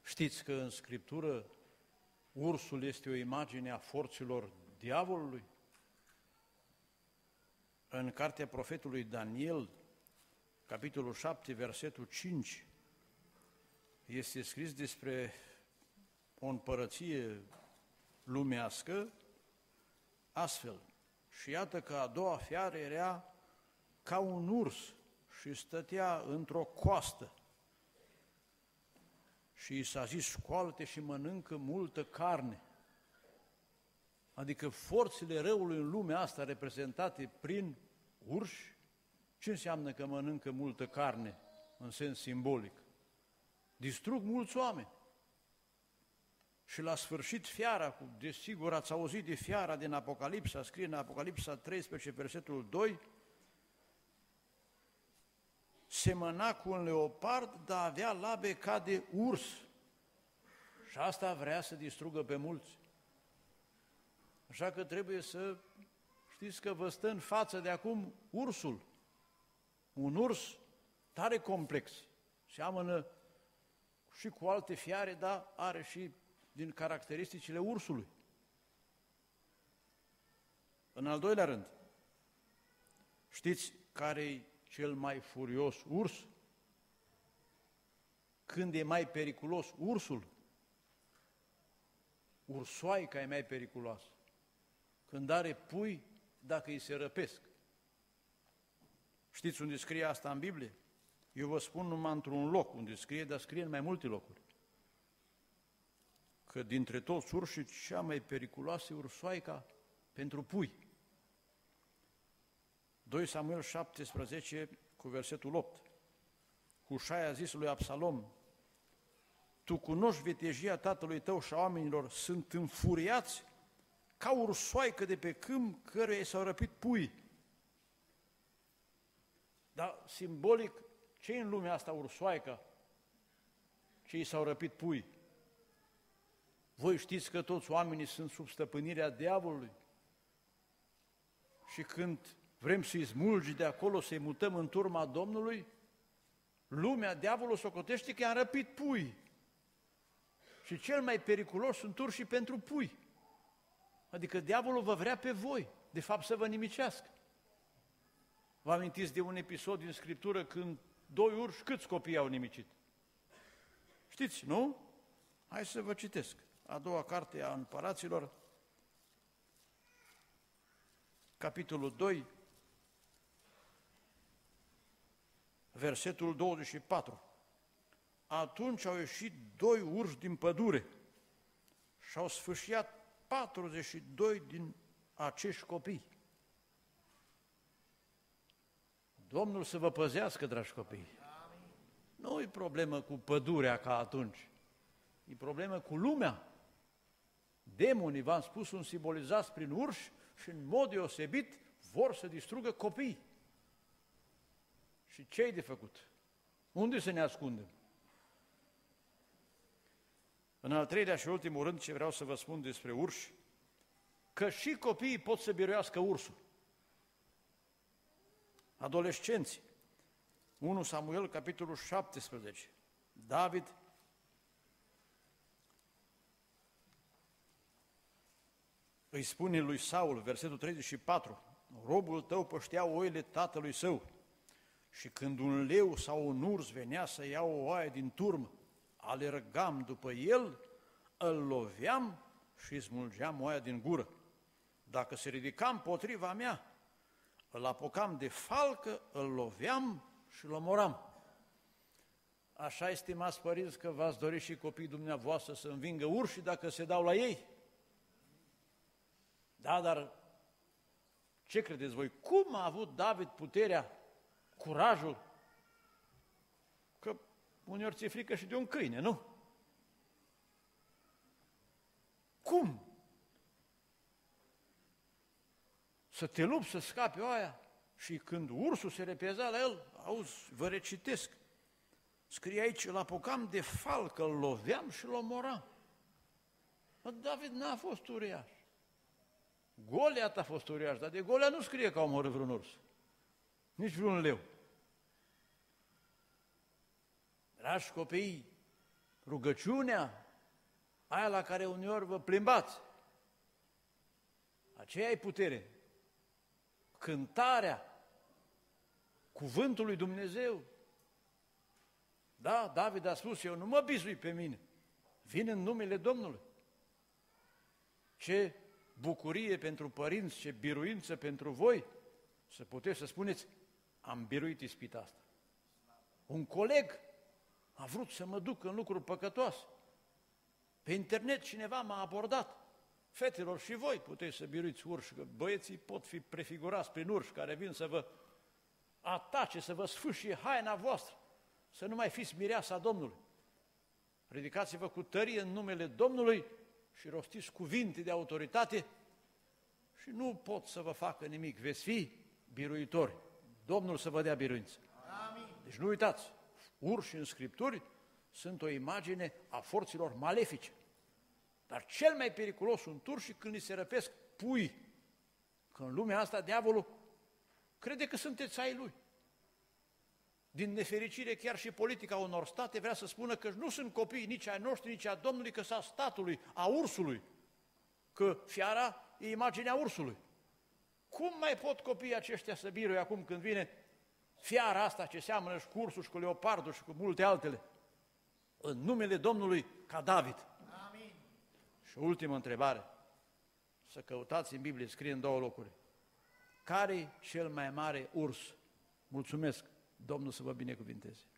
Știți că în Scriptură ursul este o imagine a forțelor diavolului? În cartea profetului Daniel, capitolul 7, versetul 5, este scris despre o împărăție lumească astfel. Și iată că a doua fiară era ca un urs și stătea într-o coastă. Și i s-a zis, scoală-te și mănâncă multă carne. Adică forțele răului în lumea asta reprezentate prin urși, ce înseamnă că mănâncă multă carne în sens simbolic? Distrug mulți oameni. Și la sfârșit fiara, desigur ați auzit de fiara din Apocalipsa, scrie în Apocalipsa 13, versetul 2, semăna cu un leopard, dar avea labe ca de urs. Și asta vrea să distrugă pe mulți. Așa că trebuie să știți că vă stă în față de acum ursul. Un urs tare complex. Seamănă și cu alte fiare, dar are și din caracteristicile ursului. În al doilea rând, știți care-i cel mai furios urs? Când e mai periculos ursul? Ursoaica e mai periculoasă. Când are pui, dacă îi se răpesc. Știți unde scrie asta în Biblie? Eu vă spun numai într-un loc unde scrie, dar scrie în mai multe locuri. Că dintre toți urșii, cea mai periculoasă e ursoaica pentru pui. 2 Samuel 17, cu versetul 8. Hușai a zis lui Absalom, tu cunoști vitejia tatălui tău și a oamenilor, sunt înfuriați ca ursoaică de pe câmp căruia s-au răpit pui. Dar simbolic, ce în lumea asta ursoaica? Ce i s-au răpit pui? Voi știți că toți oamenii sunt sub stăpânirea diavolului? Și când vrem să-i smulgi de acolo, să-i mutăm în turma Domnului, lumea, diavolul socotește că i-a răpit pui. Și cel mai periculos sunt urșii pentru pui. Adică diavolul vă vrea pe voi, de fapt să vă nimicească. Vă amintiți de un episod din Scriptură când 2 urși, câți copii au nimicit? Știți, nu? Hai să vă citesc. A doua carte a Împăraților, capitolul 2, versetul 24. Atunci au ieșit 2 urși din pădure și au sfâșiat 42 din acești copii. Domnul să vă păzească, dragi copii. Nu e problemă cu pădurea ca atunci, e problemă cu lumea. Demonii, v-am spus, sunt simbolizați prin urși și în mod deosebit vor să distrugă copii. Și ce-i de făcut? Unde să ne ascundem? În al treilea și ultimul rând, ce vreau să vă spun despre urși, că și copiii pot să biruiască ursul. Adolescenții. 1 Samuel, capitolul 17. David îi spune lui Saul, versetul 34, robul tău păștea oile tatălui său și când un leu sau un urs venea să ia o oaie din turmă, alergam după el, îl loveam și îi smulgeam oaia din gură. Dacă se ridica împotriva mea, îl apucam de falcă, îl loveam și îl omoram. Așa, estimați părinți, că v-ați dori și copiii dumneavoastră să învingă urșii dacă se dau la ei? Da, dar ce credeți voi? Cum a avut David puterea, curajul? Că uneori ți-e frică și de un câine, nu? Cum? Să te lupți să scapi oaia și când ursul se repeza la el, auzi, vă recitesc, scrie aici, îl apucam de falcă, îl loveam și îl omoram. David n-a fost uriaș. Goliat a fost uriaș, dar de Goliat nu scrie că a omorât vreun urs, nici vreun leu. Dragi copii, rugăciunea, aia la care uneori vă plimbați, aceea e putere. Cântarea, cuvântul lui Dumnezeu. Da, David a spus, eu nu mă bizui pe mine, vin în numele Domnului. Ce bucurie pentru părinți, ce biruință pentru voi, să puteți să spuneți, am biruit ispita asta. Un coleg a vrut să mă duc în lucruri păcătoase. Pe internet cineva m-a abordat. Fetelor, și voi puteți să biruiți urși, că băieții pot fi prefigurați prin urși care vin să vă atace, să vă sfâșie haina voastră, să nu mai fiți mireasa Domnului. Ridicați-vă cu tărie în numele Domnului și rostiți cuvinte de autoritate și nu pot să vă facă nimic, veți fi biruitori. Domnul să vă dea biruință. Amin. Deci nu uitați, urși în Scripturi sunt o imagine a forțelor malefice. Dar cel mai periculos sunt urși când li se răpesc pui. Că în lumea asta diavolul crede că sunteți ai lui. Din nefericire, chiar și politica unor state vrea să spună că nu sunt copii nici ai noștri, nici a Domnului, că sunt statului, a ursului. Că fiara e imaginea ursului. Cum mai pot copiii aceștia să biruie acum când vine fiara asta ce seamănă și cu ursul și cu leopardul și cu multe altele? În numele Domnului ca David. Amin. Și ultimă întrebare. Să căutați în Biblie, scrie în 2 locuri. Care-i cel mai mare urs? Mulțumesc, Domnul să vă binecuvinteze.